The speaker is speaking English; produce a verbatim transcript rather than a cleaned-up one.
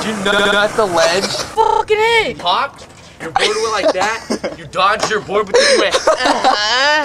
you nut the ledge? Fucking hit! Popped, your board went like that, you dodged your board, but then you went